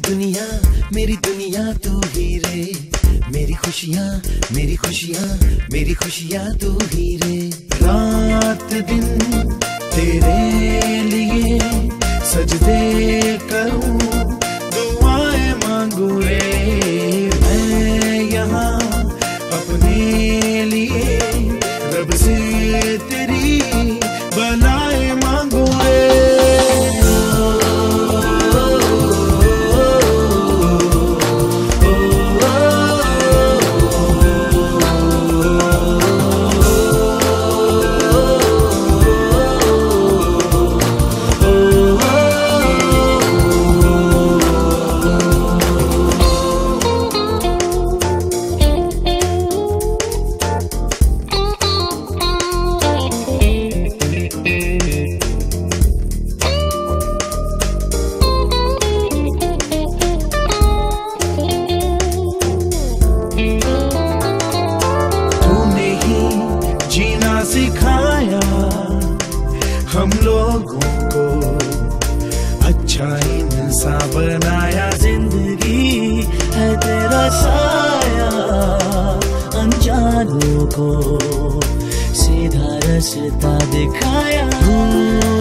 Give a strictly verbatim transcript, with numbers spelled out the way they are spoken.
दुनिया मेरी दुनिया तू ही रे, मेरी खुशियाँ मेरी खुशियाँ मेरी खुशियाँ तू ही रे। रात दिन तेरे लिए सजदे करूं, दुआएं मांगू रे। मैं यहाँ अपने लिए रब से तेरी बनाए मांगू रे। सिखाया हम लोगों को, अच्छा इंसान बनाया। जिंदगी है तेरा साया, अनजानों को सीधा रास्ता दिखाया।